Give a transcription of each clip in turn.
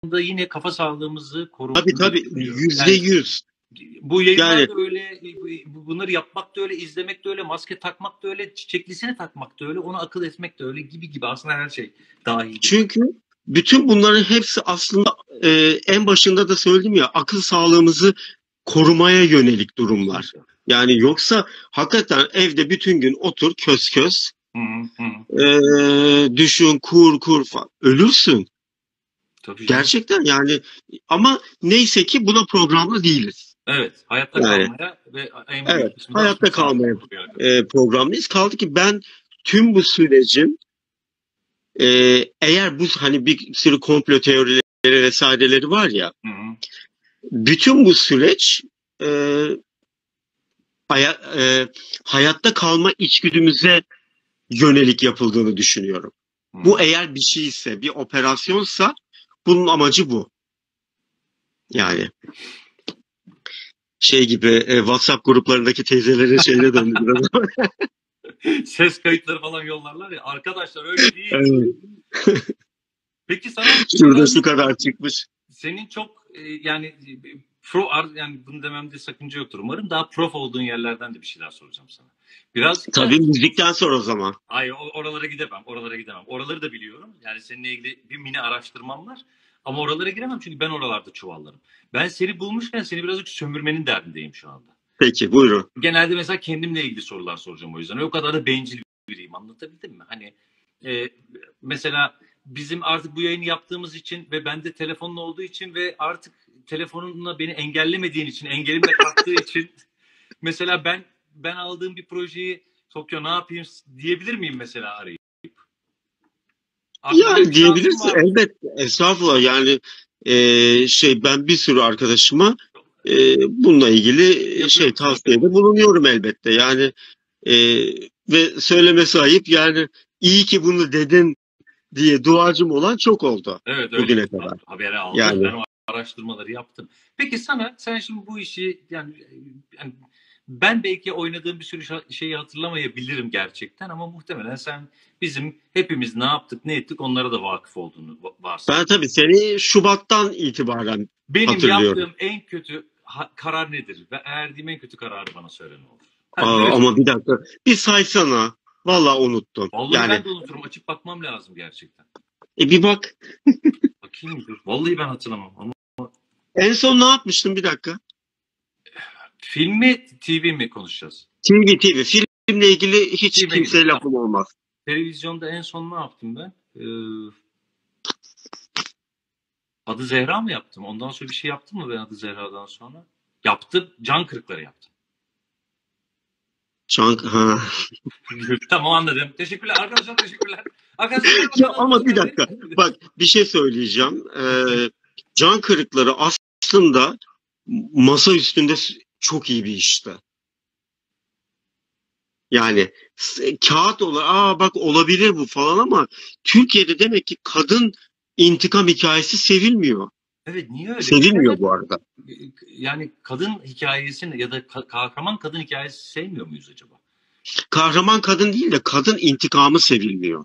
da yine kafa sağlığımızı Tabii %100. Bu yayınlar da öyle, bunları yapmak da öyle, izlemek de öyle, maske takmak da öyle, çiçeklisini takmak da öyle, onu akıl etmek de öyle gibi aslında her şey dahil. Çünkü bütün bunların hepsi aslında en başında da söyledim ya, akıl sağlığımızı korumaya yönelik durumlar. Yani yoksa hakikaten evde bütün gün otur kös kös, düşün, kur falan, ölürsün. Tabii gerçekten yani, ama neyse ki buna programlı değiliz. Evet, hayatta kalmaya ve en büyük kısmı hayatta kalmaya programlıyız. Kaldı ki ben tüm bu sürecin eğer bu hani bir sürü komplo teorileri vesaireleri var ya, bütün bu süreç hayatta kalma içgüdümüze yönelik yapıldığını düşünüyorum. Bu eğer bir şeyse, bir operasyonsa bunun amacı bu. Yani şey gibi WhatsApp gruplarındaki teyzelerin şeyine döndü biraz. Ses kayıtları falan yollarlar ya. Arkadaşlar öyle değil. Evet. Peki sana şurada şu kadar çıkmış. Senin çok yani yani bunu dememde sakınca yoktur umarım. Daha prof olduğun yerlerden de bir şeyler soracağım sana. Biraz tabii müzikten sonra o zaman. Hayır, oralara gidemem. Oraları da biliyorum. Yani seninle ilgili bir mini araştırmam var. Ama oralara giremem çünkü ben oralarda çuvallarım. Ben seni bulmuşken seni birazcık sömürmenin derdindeyim şu anda. Peki, buyurun. Genelde mesela kendimle ilgili sorular soracağım o yüzden. O kadar da bencil biriyim, anlatabildim mi? Hani mesela bizim artık bu yayını yaptığımız için ve bende telefonla olduğu için ve artık telefonunla beni engellemediğin için, engelimle kalktığı için mesela ben aldığım bir projeyi Tokyo ne yapayım diyebilir miyim mesela arayıp? Yani diyebilirsin elbette. Estağfurullah, yani ben bir sürü arkadaşıma bununla ilgili tavsiyede bulunuyorum elbette. Yani ve söylemesi ayıp, yani iyi ki bunu dedin diye duacım olan çok oldu. Evet, bugüne kadar. Haberi aldım. Yani. Ben o araştırmaları yaptım. Peki sen şimdi bu işi yani ben belki oynadığım bir sürü şeyi hatırlamayabilirim gerçekten ama muhtemelen sen bizim hepimiz ne yaptık ne ettik onlara da vakıf olduğunu varsın. Ben tabii seni Şubat'tan itibaren benim yaptığım en kötü karar nedir? Ve verdiğim en kötü kararı bana söyle ne olur. Ama bir dakika. Bir saysana. Vallahi unuttum. Vallahi ben de unuturum. Açıp bakmam lazım gerçekten. Bir bak. Bakayım dur. Vallahi ben hatırlamam. Ama... En son ne yapmıştın, bir dakika? Film mi, TV mi konuşacağız? TV. Filmle ilgili hiç kimseye lafım olmaz. Televizyonda en son ne yaptım ben? Adı Zehra mı yaptım? Ondan sonra bir şey yaptım mı ben Adı Zehra'dan sonra? Yaptım. Can Kırıkları yaptım. Tamam, anladım. Teşekkürler. Arkadaşlar teşekkürler. Ya ama bir dakika. Bak, bir şey söyleyeceğim. Can Kırıkları aslında masa üstünde çok iyi bir işti. Yani kağıt olarak bak olabilir bu falan ama Türkiye'de demek ki kadın intikam hikayesi sevilmiyor. Evet, niye öyle? Sevilmiyor bu arada. Yani kadın hikayesini ya da kahraman kadın hikayesi sevmiyor muyuz acaba? Kahraman kadın değil de kadın intikamı sevilmiyor.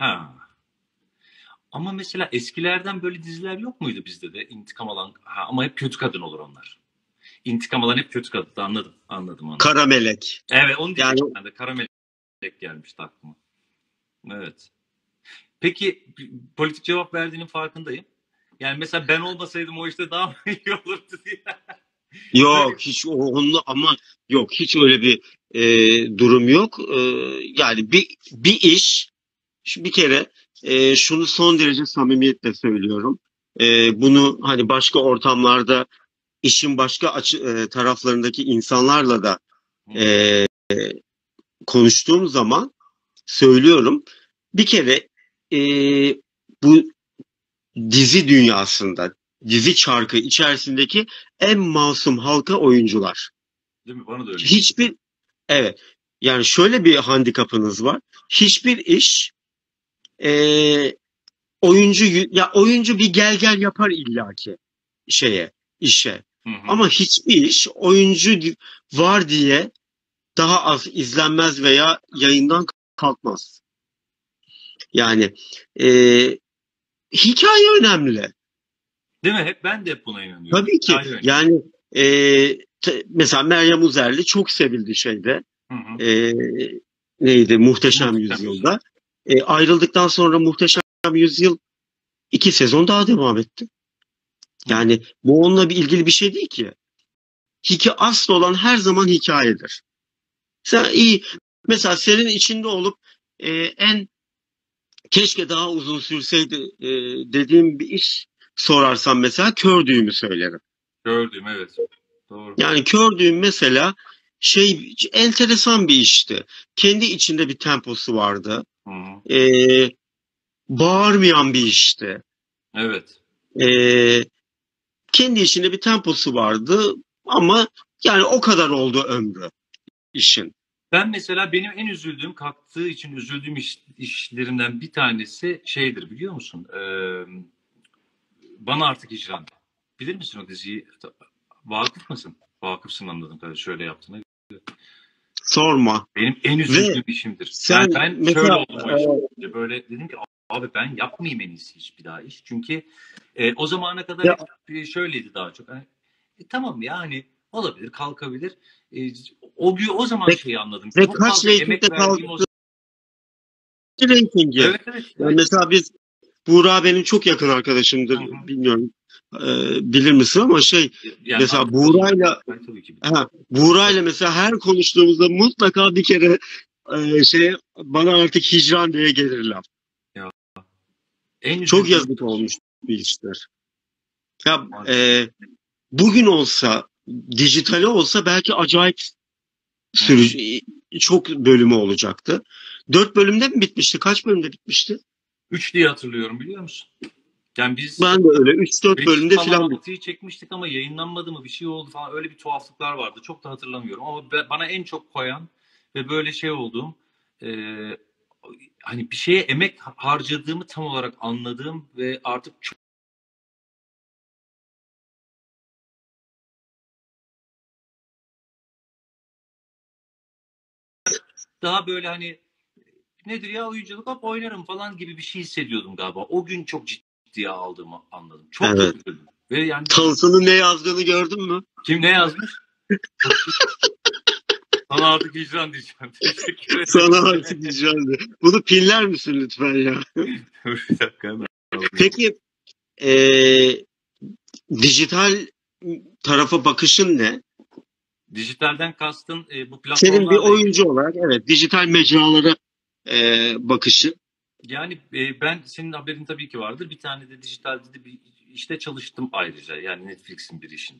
Ama mesela eskilerden böyle diziler yok muydu bizde de intikam alan? Ama hep kötü kadın olur onlar. İntikam alan hep kötü kadın. Anladım. Kara Melek. Evet, onu diyecektim ben de. Kara Melek gelmişti aklıma. Evet. Peki politik cevap verdiğinin farkındayım. Yani mesela ben olmasaydım o işte daha iyi olurdu diye. Yok hiç ama yok hiç öyle bir durum yok. Yani bir iş, bir kere şunu son derece samimiyetle söylüyorum. Bunu hani başka ortamlarda işin başka taraflarındaki insanlarla da konuştuğum zaman söylüyorum. Bir kere bu dizi dünyasında, dizi çarkı içerisindeki en masum halka oyuncular. Değil mi? Bana da öyle. Evet. Yani şöyle bir handikapınız var. Hiçbir iş oyuncu bir gel yapar illaki işe. Ama hiçbir iş oyuncu var diye daha az izlenmez veya yayından kalkmaz. Yani hikaye önemli. Değil mi? Ben de hep buna inanıyorum. Tabii ki. Hikaye önemli. Yani mesela Meryem Uzerli çok sevildi şeyde. Hı hı. E, neydi? Muhteşem Muhteşem Yüzyıl. Yüzyıl'da. Ayrıldıktan sonra Muhteşem Yüzyıl 2 sezon daha devam etti. Hı hı. Yani bu onunla bir ilgili bir şey değil ki. Asıl olan her zaman hikayedir. Sen iyi, mesela senin içinde olup en keşke daha uzun sürseydi dediğim bir iş sorarsan mesela kör düğümü söylerim. Gördüm, evet. Doğru. Yani kör düğüm mesela enteresan bir işti. Kendi içinde bir temposu vardı. Hı hı. E, bağırmayan bir işti. Evet. E, kendi içinde bir temposu vardı ama yani o kadar oldu ömrü işin. Ben mesela benim en üzüldüğüm, kalktığı için üzüldüğüm işlerimden bir tanesi şeydir, biliyor musun? Bana Artık Hicran. Bilir misin o diziyi? Vakıf mısın? Vakıfsın anladığım kadarıyla, şöyle yaptığını. Sorma. Benim en Ve üzüldüğüm işimdir. Yani sen ben şöyle mesela oldum o iş. Böyle dedim ki abi ben yapmayayım en iyisi hiç bir daha iş. Çünkü o zamana kadar ya, hep şöyleydi daha çok. Hani, tamam ya, hani olabilir, kalkabilir. E, o zaman ve, şeyi anladım. ve Çok kaç fazla reytingde emek kaldı verdiğim o. reytingi. Evet, evet, Yani evet. mesela Buğra benim çok yakın Hı arkadaşımdır. hı. Bilmiyorum bilir misin ama Yani mesela arkadaşım ben tabii ki bilirim. Buğra'yla mesela her konuştuğumuzda mutlaka bir kere bana artık hicran diye gelirler. Ya, en Çok üzüldüğüm yazık olmuş bir işler. Ya maalesef. bugün olsa dijitali olsa belki acayip Hı hı. çok bölümü olacaktı. 4 bölümde mi bitmişti? Kaç bölümde bitmişti? 3 diye hatırlıyorum, biliyor musun? Yani biz Ben de öyle 3-4 bölümde falan filan bitti. 6'yı çekmiştik ama yayınlanmadı mı, bir şey oldu falan, öyle bir tuhaflıklar vardı. Çok da hatırlamıyorum ama bana en çok koyan ve böyle şey olduğum, e, hani bir şeye emek harcadığımı tam olarak anladığım ve artık çok daha böyle hani nedir ya, oyunculuk, hop oynarım falan gibi bir şey hissediyordum galiba. O gün çok ciddiye aldığımı anladım. Çok Evet. çok üzüldüm. Ve yani Tansu'nun ne yazdığını gördün mü? kim ne yazmış? Sana Artık Hicran diyeceğim. Teşekkür ederim. Sana artık güzeldi. Bunu pinler misin lütfen ya? Dur bir dakika, hemen alayım. Peki e, dijital tarafa bakışın ne? Dijitalden kastın bu Senin bir platformlarla ilgili oyuncu mi? olarak evet dijital mecralara bakışın. Yani ben, senin haberin tabii ki vardır. Bir tane de dijitalde de bir işte çalıştım ayrıca. Yani Netflix'in bir işinde.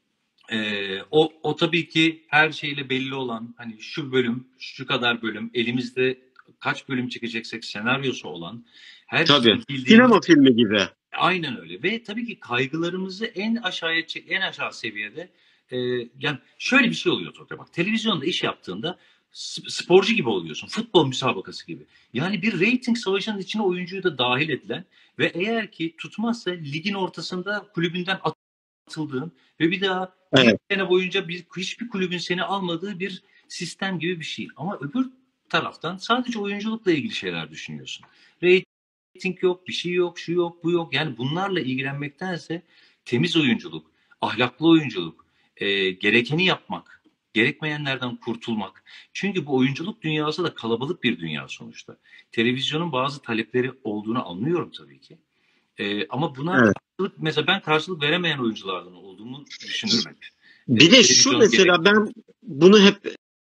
O tabii ki her şeyle belli olan, hani şu bölüm, şu kadar bölüm, elimizde kaç bölüm çekeceksek senaryosu olan, her Tabii. şeyi bildiğimiz. Sinema filmi gibi. Aynen öyle ve tabii ki kaygılarımızı en aşağı seviyede, yani şöyle bir şey oluyor Tokyo, bak televizyonda iş yaptığında sporcu gibi oluyorsun, futbol müsabakası gibi. Yani bir rating savaşının içine oyuncuyu da dahil edilen ve eğer ki tutmazsa ligin ortasında kulübünden atıldığın ve bir daha bir Evet. sene boyunca hiçbir kulübün seni almadığı bir sistem gibi bir şey. Ama öbür taraftan sadece oyunculukla ilgili şeyler düşünüyorsun. Rating yok, bir şey yok, şu yok, bu yok. Yani bunlarla ilgilenmektense temiz oyunculuk, ahlaklı oyunculuk, gerekeni yapmak, gerekmeyenlerden kurtulmak. Çünkü bu oyunculuk dünyası da kalabalık bir dünya sonuçta. Televizyonun bazı talepleri olduğunu anlıyorum tabii ki. Ama buna Evet. karşılık, mesela ben karşılık veremeyen oyunculardan olduğumu düşünürüm hep. Bir de şu Televizyon mesela gerekli. ben bunu hep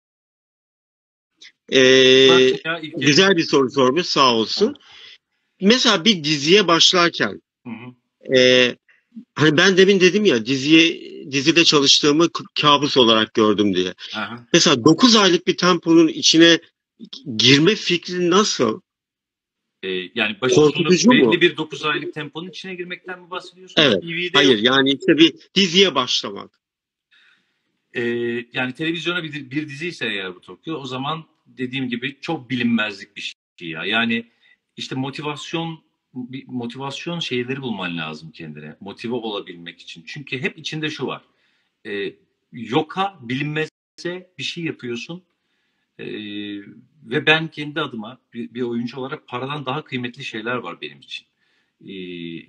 Bıraktım ya ilk yayını. güzel bir soru sormuş sağ olsun. Mesela bir diziye başlarken Hı hı. e, hani ben demin dedim ya dizide çalıştığımı kabus olarak gördüm diye. Aha. Mesela 9 aylık bir temponun içine girme fikri nasıl? Yani başı sonu Korkutucu mu? belli bir 9 aylık temponun içine girmekten mi bahsediyorsun? Evet. TV'de Hayır yok. yani işte bir diziye başlamak. Ee, Yani televizyona bir dizi ise eğer bu Tokyo, o zaman dediğim gibi çok bilinmezlik bir şey ya. Yani işte motivasyon şeyleri bulman lazım kendine. Motive olabilmek için. Çünkü hep içinde şu var. Ee, Yoka, bilinmeze bir şey yapıyorsun. Ee, Ve ben kendi adıma bir oyuncu olarak paradan daha kıymetli şeyler var benim için. Ee,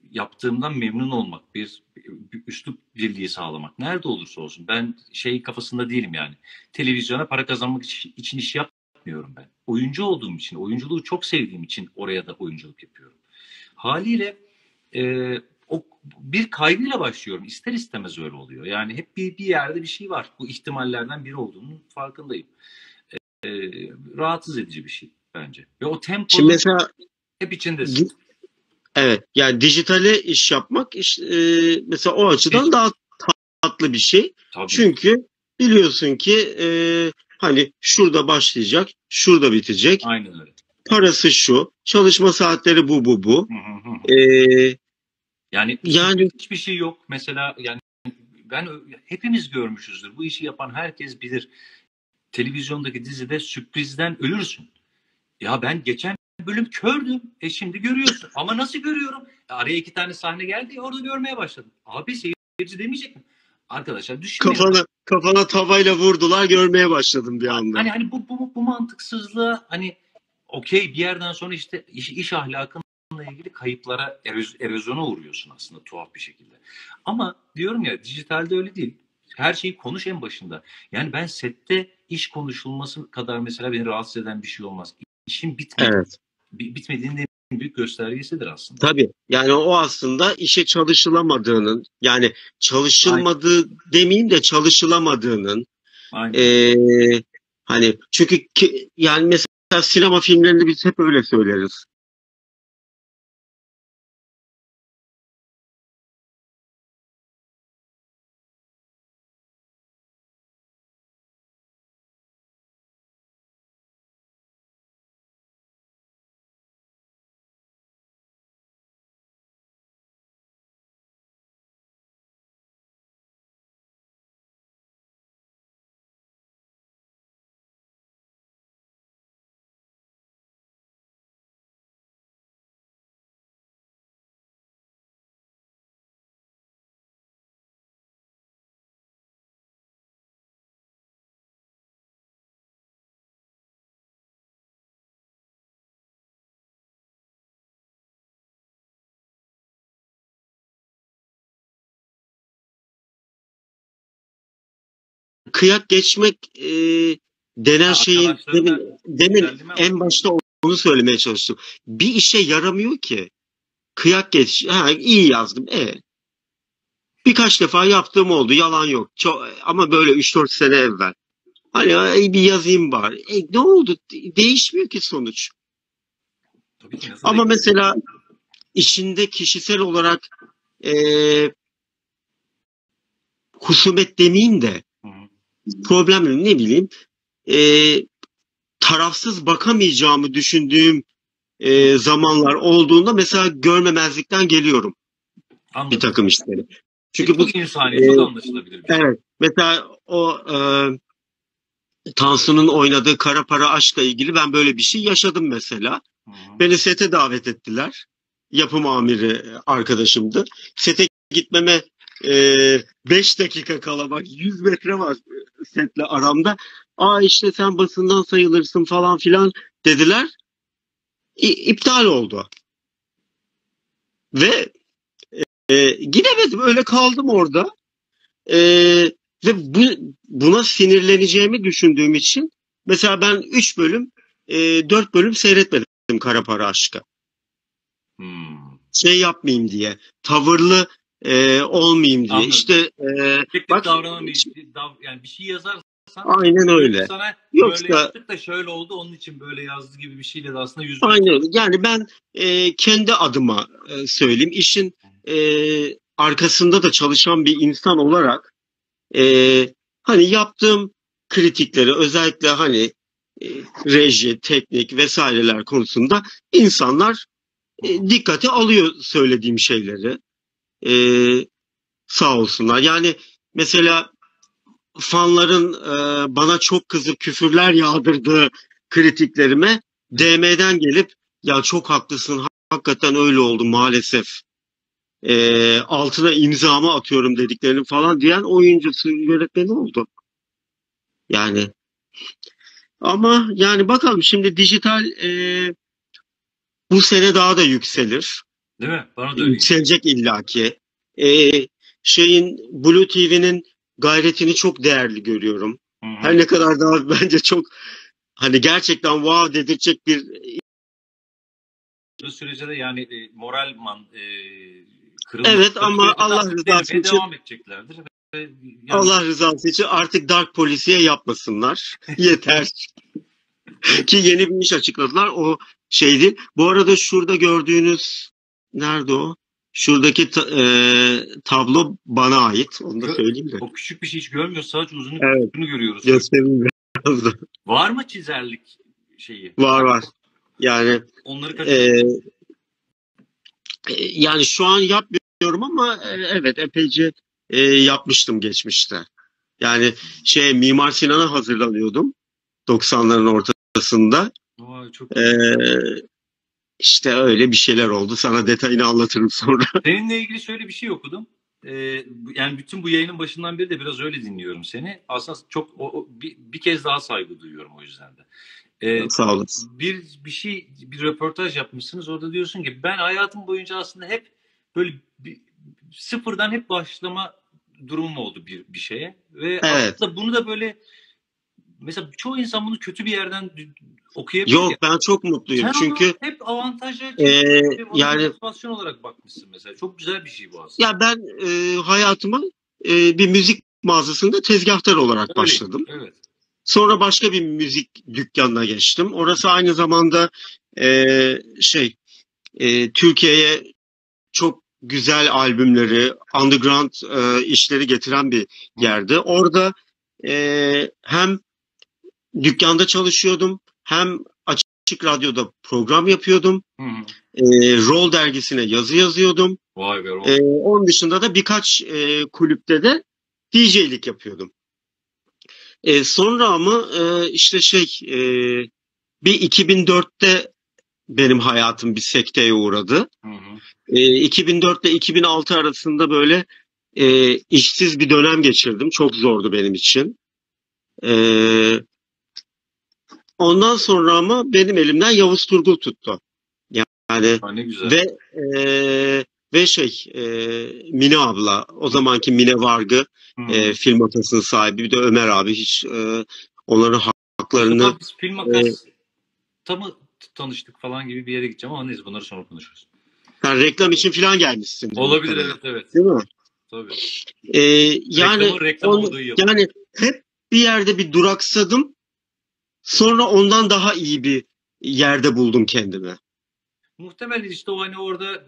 yaptığımdan memnun olmak, bir üslup birliği sağlamak. Nerede olursa olsun. Ben şey kafasında değilim yani. Televizyona para kazanmak için iş yapmıyorum ben. Oyuncu olduğum için, oyunculuğu çok sevdiğim için oraya da oyunculuk yapıyorum. Haliyle o bir kaygıyla başlıyorum. İster istemez öyle oluyor. Yani hep bir yerde bir şey var. Bu ihtimallerden biri olduğunun farkındayım. E, Rahatsız edici bir şey bence. Ve o Şimdi temponun mesela hep içindesin. evet, yani dijitale iş yapmak mesela o açıdan daha tatlı bir şey. Tabii. Çünkü biliyorsun ki hani şurada başlayacak, şurada bitecek. Aynen öyle. Parası şu, çalışma saatleri bu. Hı hı. Yani hiçbir şey yok. Mesela yani hepimiz görmüşüzdür. Bu işi yapan herkes bilir. Televizyondaki dizide sürprizden ölürsün. Ya ben geçen bölüm kördüm. Şimdi görüyorsun. Ama nasıl görüyorum? Araya 2 tane sahne geldi. Orada görmeye başladım. Abi seyirci demeyecek mi? Arkadaşlar düşünmeyin. Kafana tavayla vurdular, görmeye başladım bir anda. Hani bu mantıksızlığa hani okey, bir yerden sonra işte iş ahlakınla ilgili kayıplara, erozyona uğruyorsun aslında tuhaf bir şekilde. Ama diyorum ya, dijitalde öyle değil. Her şeyi konuş en başında. Yani ben sette iş konuşulması kadar mesela beni rahatsız eden bir şey olmaz. İşin Evet. bitmediğinin en büyük göstergesidir aslında. Tabii. Yani o aslında işe çalışılamadığının, yani çalışılmadığı demeyeyim de çalışılamadığının, hani çünkü yani mesela sinema filmlerinde biz hep öyle söyleriz. Kıyak geçmek denen şeyin demin en başta onu söylemeye çalıştım. Bir işe yaramıyor ki. Kıyak geç. Ha, iyi yazdım. Birkaç defa yaptığım oldu. Yalan yok. Ama böyle 3-4 sene evvel. Hani bir yazayım bari. Ne oldu? Değişmiyor ki sonuç. Ama mesela işinde kişisel olarak e, husumet demeyeyim de problem ne bileyim e, tarafsız bakamayacağımı düşündüğüm zamanlar olduğunda mesela görmemezlikten geliyorum. Anladım. Bir takım işleri. Çünkü çok insani, çok anlaşılabilir bir şey. Evet. Mesela o Tansu'nun oynadığı Kara Para Aşk'la ilgili ben böyle bir şey yaşadım mesela. Beni sete davet ettiler. Yapım amiri arkadaşımdı. Sete gitmeme 5 dakika kala, bak 100 metre var setle aramda. İşte sen basından sayılırsın falan filan dediler. İptal oldu. Ve gidemedim. Öyle kaldım orada. Ve buna sinirleneceğimi düşündüğüm için mesela ben 3 bölüm 4 bölüm seyretmedim Kara Para Aşk'a. Şey yapmayayım diye, tavırlı olmayayım diye. Anladım. İşte bak, yani bir şey yazarsan aynen öyle. Sana Yoksa böyle yaptık da şöyle oldu, onun için böyle yazdı gibi bir şeyle de aslında yüzme. Aynen. Yani ben kendi adıma söyleyeyim. İşin arkasında da çalışan bir insan olarak hani yaptığım kritikleri, özellikle hani reji, teknik vesaireler konusunda insanlar dikkate alıyor söylediğim şeyleri. E, Sağ olsunlar. Yani mesela fanların bana çok kızıp küfürler yağdırdığı kritiklerime DM'den gelip ya çok haklısın, hakikaten öyle oldu maalesef, altına imzamı atıyorum dediklerini falan diyen oyuncusu, yönetmeni oldu. Yani ama yani bakalım, şimdi dijital bu sene daha da yükselir. Değil mi? Bana da öyle geliyor. Yükselecek illaki. E, Şeyin Blue TV'nin gayretini çok değerli görüyorum. Hı Her hı. ne kadar daha bence çok hani gerçekten wow dedirtecek bir. Bu sürece de yani moralman Evet, kırılmadıkları ama sürece de artık denemeye devam edeceklerdir. Ve yani Allah rızası için artık Dark Polisiye yapmasınlar. Yeter ki yeni bir iş açıkladılar. O şeydi. Bu arada şurada gördüğünüz nerede o? Şuradaki tablo bana ait. Onu da söyleyeyim de. o küçük bir şey hiç görmüyoruz. Sadece uzunu Evet, görüyoruz şu an. göstereyim biraz da. Var mı çizerlik şeyi? Var var. Yani Onları e, kaçırdım. yani şu an yapmıyorum ama evet, epeyce yapmıştım geçmişte. Yani Mimar Sinan'a hazırlanıyordum 90'ların ortasında. Vay, çok E, iyi. işte öyle bir şeyler oldu. Sana detayını anlatırım sonra. Seninle ilgili şöyle bir şey okudum. Yani bütün bu yayının başından beri de biraz öyle dinliyorum seni. Aslında çok bir kez daha saygı duyuyorum o yüzden de. Sağ olasın. Bir röportaj yapmışsınız. Orada diyorsun ki ben hayatım boyunca aslında hep böyle sıfırdan hep başlama durumum oldu bir şeye. Ve Evet. aslında bunu da böyle mesela çoğu insan bunu kötü bir yerden okuyabilir ya. Yok, ben çok mutluyum. Sen onu Çünkü hep avantaja e, çevirip ona bir yani motivasyon olarak bakmışsın mesela. Çok güzel bir şey bu aslında. ya ben hayatıma bir müzik mağazasında tezgahtar olarak Öyle. başladım. Evet. Sonra başka bir müzik dükkanına geçtim. Orası aynı zamanda Türkiye'ye çok güzel albümleri, underground işleri getiren bir Hı. yerdi. Orada hem dükkanda çalışıyordum, hem açık radyoda program yapıyordum. Hı hı. Roll dergisine yazı yazıyordum. Vay be. Vay. Onun dışında da birkaç kulüpte de DJ'lik yapıyordum. Sonra ama bir 2004'te benim hayatım bir sekteye uğradı. Hı hı. 2004 ile 2006 arasında böyle işsiz bir dönem geçirdim. Çok zordu benim için. E, Ondan sonra ama benim elimden Yavuz Turgul tuttu. Yani Ha, ne güzel. ve Mine abla, o zamanki Mine Vargı, Hı hı. film atasının sahibi, bir de Ömer abi, hiç onların O haklarını zaman biz Film e, Makas'ta mı tanıştık falan gibi bir yere gideceğim ama neyse bunları sonra konuşuruz. sen reklam için falan gelmişsindir Olabilir, muhtemelen. evet evet. Değil mi? Tabii. E, Yani Reklamı reklam olduğu yıl. yani hep bir yerde bir duraksadım. Sonra ondan daha iyi bir yerde buldum kendimi. Muhtemelen işte o hani orada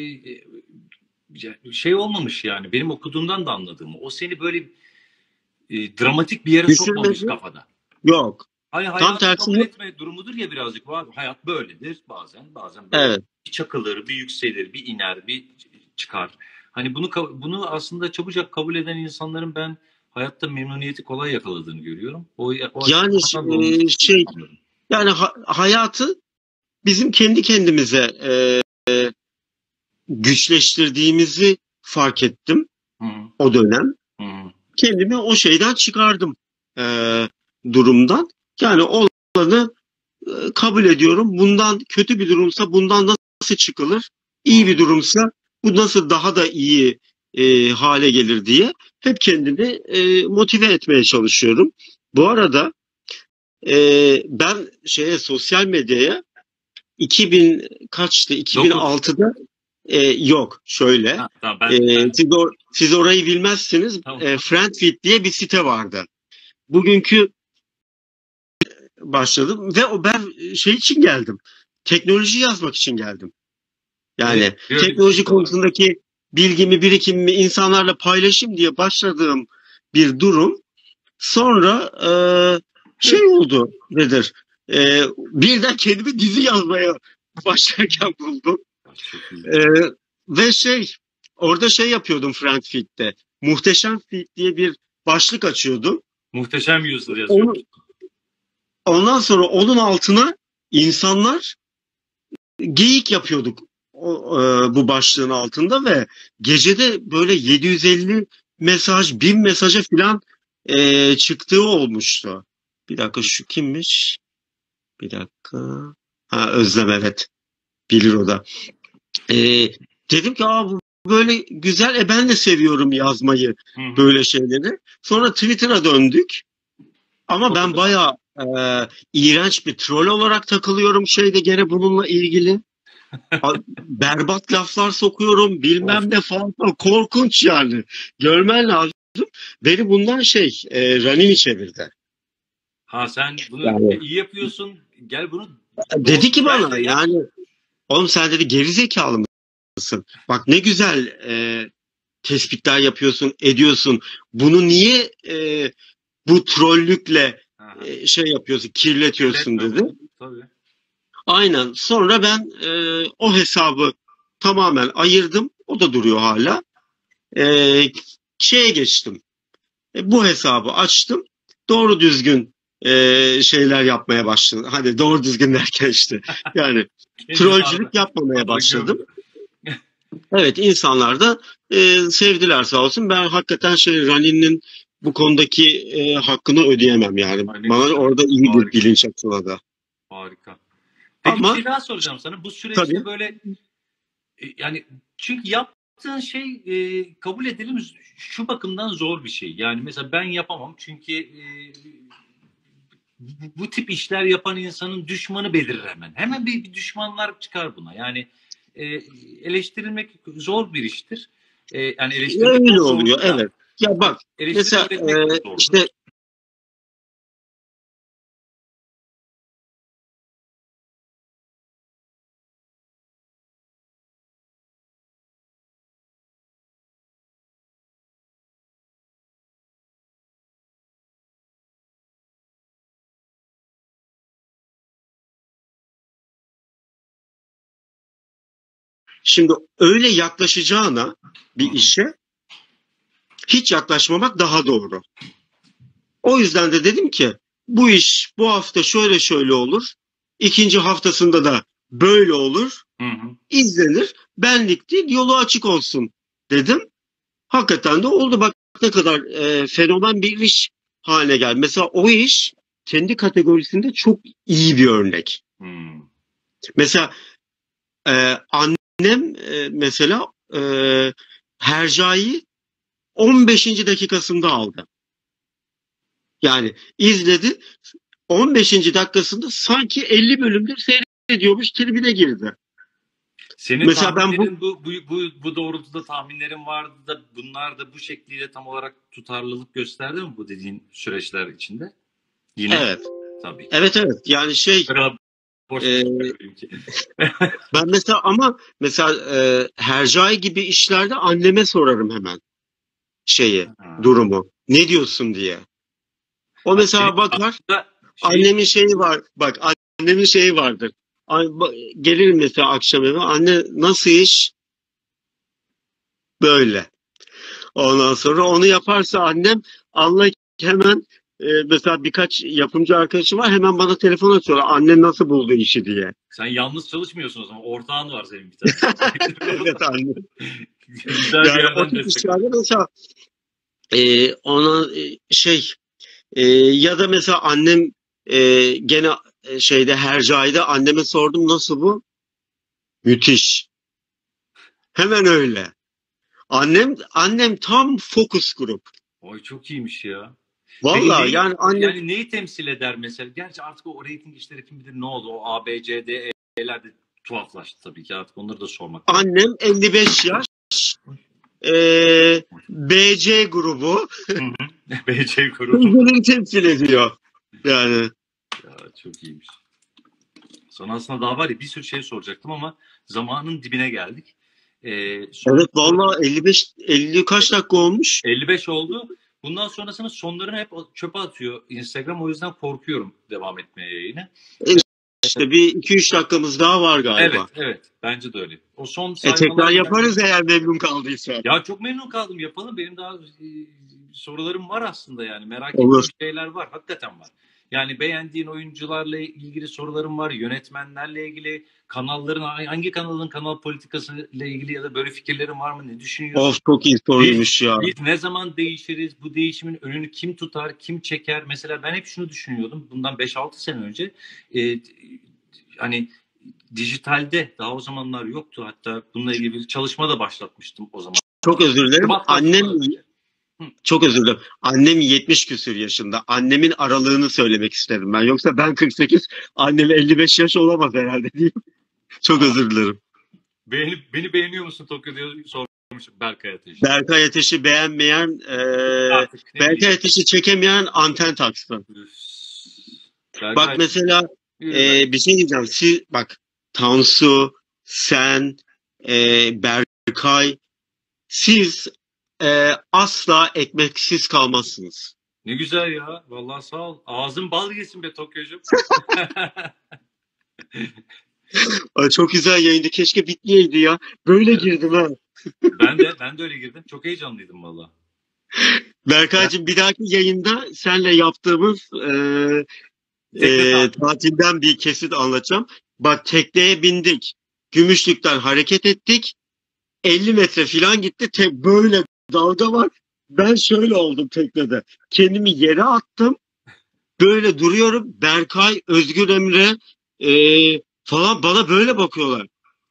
şey olmamış yani. Benim okuduğumdan da anladığım. O seni böyle dramatik bir yere sokmamış Düşünmedi. kafada. Yok. Hani Tam hayatı tersi kabul hep. etme durumudur ya birazcık. Hayat böyledir bazen böyle Evet. bir çakılır, bir yükselir, bir iner, bir çıkar. Hani bunu aslında çabucak kabul eden insanların ben hayatta memnuniyeti kolay yakaladığını görüyorum. O Yani açıdan da onu anlıyorum. yani hayatı bizim kendi kendimize güçleştirdiğimizi fark ettim Hı hı. o dönem. Hı. Kendimi o şeyden çıkardım, durumdan. Yani olanı kabul ediyorum. Bundan kötü bir durumsa bundan nasıl çıkılır? İyi bir Hı. durumsa bu nasıl daha da iyi hale gelir diye hep kendimi motive etmeye çalışıyorum. Bu arada ben sosyal medyaya 2000 kaçtı? 9. 2006'da yok şöyle. Ha, tamam ben Siz orayı bilmezsiniz. tamam. Friendfeed diye bir site vardı. Bugünkü başladım ve ben için geldim. Teknoloji yazmak için geldim. Evet, Yani böyle bir teknoloji şey de var. konusundaki bilgimi, birikimimi insanlarla paylaşayım diye başladığım bir durum. Sonra oldu nedir? Birden kendimi dizi yazmaya başlarken buldum. Çok iyi. E, ve orada yapıyordum Friendfeed'de. Muhteşem Feed diye bir başlık açıyordum. Muhteşem Yüzyıl Onu, yazıyormuş. ondan sonra onun altına insanlar geyik yapıyorduk bu başlığın altında ve gecede böyle 750 mesaj, 1000 mesaja falan çıktığı olmuştu. Bir dakika, şu kimmiş? Bir dakika. Ha, Özlem, evet. Bilir o da. E, Dedim ki bu böyle güzel. Ben de seviyorum yazmayı, Hı hı. böyle şeyleri. Sonra Twitter'a döndük. Ama O da ben güzel. bayağı iğrenç bir troll olarak takılıyorum şeyde, gene bununla ilgili. Berbat laflar sokuyorum, Of. bilmem ne falan. Korkunç yani. Görmen lazım. Beni bundan Ranini çevirdi. Ha, sen bunu Yani iyi yapıyorsun. Gel bunu doğru dedi ki güzelce bana, yap. yani oğlum sen dedi geri zekalı mısın? Bak ne güzel tespitler yapıyorsun, ediyorsun. Bunu niye bu trollükle Aha. yapıyorsun, kirletiyorsun Kirletme dedi. bunu. Tabii. Aynen. Sonra ben o hesabı tamamen ayırdım. O da duruyor hala. E, geçtim. Bu hesabı açtım. Doğru düzgün şeyler yapmaya başladım. Hani doğru düzgün derken işte. Yani Kendini trollcülük yapmamaya arada başladım. gömdü. Evet, insanlar da sevdiler sağ olsun. Ben hakikaten Rani'nin bu konudaki hakkını ödeyemem yani. Ay, ne Bana güzel. orada iyi bir Harika. bilinç açıkladı. Harika. Peki bir Ama şey daha soracağım sana. Bu süreçte tabii böyle yani çünkü yaptığın şey kabul edelim şu bakımdan zor bir şey. Yani mesela ben yapamam çünkü bu tip işler yapan insanın düşmanı belirir hemen. Hemen bir düşmanlar çıkar buna. Yani e, eleştirilmek zor bir iştir. Yani eleştirmek öyle çok oluyor, zordur da evet. Ya bak eleştirip mesela öğretmek de zordur. işte şimdi öyle yaklaşacağına Hı bir hı. işe hiç yaklaşmamak daha doğru. O yüzden de dedim ki bu iş bu hafta şöyle şöyle olur. İkinci haftasında da böyle olur. Hı hı. İzlenir. Benlik değil, yolu açık olsun dedim. Hakikaten de oldu. Bak ne kadar fenomen bir iş haline geldi. Mesela o iş kendi kategorisinde çok iyi bir örnek. Hı. Mesela annem mesela Hercai'yi 15. dakikasında aldı. Yani izledi. 15. dakikasında sanki 50 bölümdür seyrediyormuş tribine girdi. Senin Mesela ben bu tahminlerin bu doğrultuda tahminlerin vardı da bunlar da bu şekliyle tam olarak tutarlılık gösterdi mi bu dediğin süreçler içinde? Yine evet tabii ki. evet yani Biraz boş bir e, şey söyleyeyim ki. ben mesela ama mesela Hercai gibi işlerde anneme sorarım hemen Ha. durumu. Ne diyorsun diye. O Ha, mesela senin bakar, aslında şey annemin şeyi var. Bak annemin şeyi vardır. Gelirim mesela akşam eve. Anne nasıl iş? Böyle. Ondan sonra onu yaparsa annem Allah hemen mesela birkaç yapımcı arkadaşı var, hemen bana telefon açıyorlar. Annen nasıl buldu işi diye. sen yalnız çalışmıyorsun o zaman. Ortağın var senin bir tane. Evet anne. Güzel bir Yani o yerden tip destek alıyor. işlerde mesela ona ya da mesela annem gene Hercai'de anneme sordum nasıl bu? Müthiş. Hemen öyle. Annem tam fokus grup. Oy, çok iyiymiş ya. Peki Vallahi neyi yani annem yani neyi temsil eder mesela? Gerçi artık o rating işleri kim bilir ne oldu? O A, B, C, D, E'ler de tuhaflaştı tabii ki. Artık onları da sormak lazım. annem 55 yaş, BC grubu Hı hı. B, C grubu. bölgeleri temsil ediyor. Yani Ya, çok iyiymiş. Sana aslında daha var ya bir sürü şey soracaktım ama zamanın dibine geldik. evet vallahi 55 50 kaç dakika olmuş? 55 oldu. Bundan sonrasının sonlarını hep çöpe atıyor Instagram. O yüzden korkuyorum devam etmeye yayını. E, İşte bir 2-3 dakikamız daha var Evet, galiba. evet. Bence de öyle. O son Tekrar sayfaları bence. yaparız eğer memnun kaldıysa. Ya çok memnun kaldım. Yapalım. Benim daha sorularım var aslında yani. Merak Olur. ettiğim şeyler var. Hakikaten var. Yani beğendiğin oyuncularla ilgili sorularım var. Yönetmenlerle ilgili, kanalların hangi kanalın kanal politikası ile ilgili ya da böyle fikirlerin var mı? Ne düşünüyorsun? Of çok iyi Biz soruymuş ya. biz ne zaman değişiriz? Bu değişimin önünü kim tutar? Kim çeker? Mesela ben hep şunu düşünüyordum. Bundan 5-6 sene önce. E, hani dijitalde daha o zamanlar yoktu. Hatta bununla ilgili bir çalışma da başlatmıştım o zaman. Çok özür dilerim. Şubat Annem başında. Hı. çok özür dilerim. Annem 70 küsür yaşında. Annemin aralığını söylemek istedim ben. Yoksa ben 48, annem 55 yaş olamaz herhalde diyeyim. Çok Aa, özür dilerim. beni beğeniyor musun Tokyo diye sormuşum Berkay Ateş. Berkay Ateş'i beğenmeyen, Artık ne Berkay bileyim. Ateş'i çekemeyen anten taksın. Üf. Bak Berkay mesela yürü be. bir şey diyeceğim. Bak Tansu, sen, Berkay, siz asla ekmeksiz kalmazsınız. Ne güzel ya. Vallahi sağ ol. Ağzın bal yesin be Tokyo'cum. Ay, çok güzel yayındı. Keşke bitmeyeydi ya. Böyle girdim ha. Ben de öyle girdim. Çok heyecanlıydım vallahi. Berkaycığım, bir dahaki yayında senle yaptığımız Tekne tatili. tatilden bir kesit anlatacağım. Bak, tekneye bindik. Gümüşlük'ten hareket ettik. 50 metre falan gitti. Böyle dalga var. Ben şöyle oldum teknede. Kendimi yere attım. Böyle duruyorum. Berkay, Özgür Emre falan bana böyle bakıyorlar.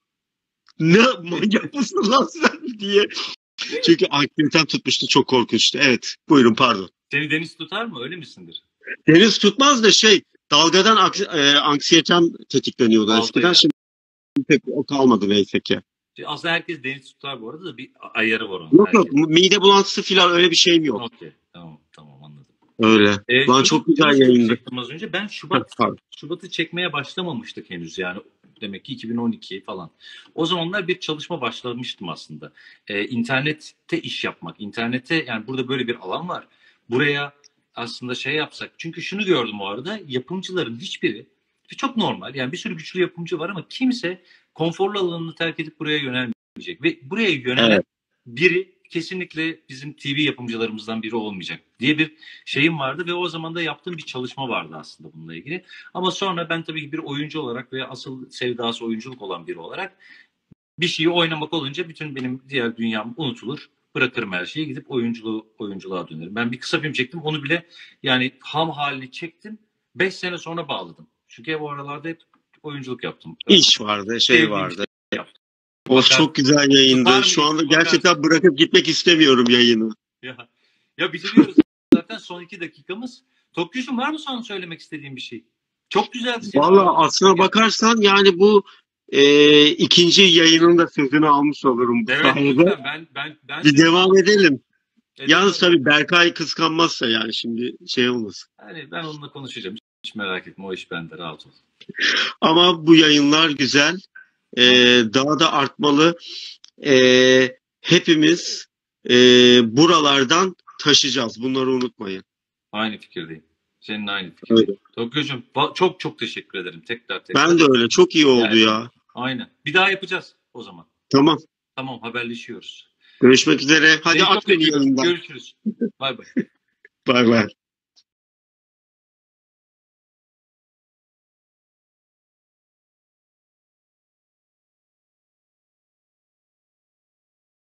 Ne manyak mısın lan sen diye. Çünkü anksiyetem tutmuştu. Çok korkunçtu. Evet. Buyurun, pardon. Seni deniz tutar mı? Öyle misindir? Deniz tutmaz da dalgadan anksiyetem tetikleniyordu Aldı eskiden. ya. Şimdi pek o kalmadı neyse ki. Aslında herkes deniz tutar bu arada da bir ayarı var onun. Yok yok, Herkes. mide bulantısı falan öyle bir şeyim yok. Okey. Tamam anladım. Öyle. Lan Şunu çok güzel yayındı. söyleyecektim az önce. Ben Pardon. Şubat'ı çekmeye başlamamıştık henüz yani. Demek ki 2012 falan. O zamanlar bir çalışma başlamıştım aslında. İnternette iş yapmak. İnternete, yani burada böyle bir alan var. Buraya aslında şey yapsak. Çünkü şunu gördüm o arada. Yapımcıların hiçbiri, çok normal. Yani bir sürü güçlü yapımcı var ama kimse konforlu alanını terk edip buraya yönelmeyecek. Ve buraya yönelen Evet. biri kesinlikle bizim TV yapımcılarımızdan biri olmayacak diye bir şeyim vardı ve o zaman da yaptığım bir çalışma vardı aslında bununla ilgili. Ama sonra ben tabii ki bir oyuncu olarak ve asıl sevdası oyunculuk olan biri olarak bir şeyi oynamak olunca bütün benim diğer dünyam unutulur. Bırakırım her şeyi, gidip oyunculuğa dönerim. Ben bir kısa film çektim. Onu bile yani ham halini çektim. 5 sene sonra bağladım. Çünkü o aralarda hep oyunculuk yaptım. İş vardı, Sevdiğim vardı. şey yaptım. Of, Bakar, çok güzel yayındı. Şu anda gerçekten bırakıp gitmek istemiyorum yayını. Ya bitiriyoruz zaten, son 2 dakikamız. Tokyo'cum, var mı sana söylemek istediğin bir şey? Çok güzeldi seni. Valla aslına bakarsan yani bu ikinci yayının da sözünü almış olurum bu sayede. Lütfen, ben Bir devam edelim. edelim. Yalnız tabii Berkay kıskanmazsa yani şimdi şey olmasın. Yani ben onunla konuşacağım. Hiç merak etme, o iş bende, rahat ol. Ama bu yayınlar güzel. Daha da artmalı. Hepimiz buralardan taşıyacağız. Bunları unutmayın. Aynı fikirdeyim. Seninle aynı fikirdeyim. Tokyo'cum, çok çok teşekkür ederim. Tekrar. Ben de öyle. Çok iyi oldu ya. Aynen. Bir daha yapacağız o zaman. Tamam. Tamam, haberleşiyoruz. Görüşmek üzere. Hadi at beni yayından. Görüşürüz. Bay bay. Bay bay.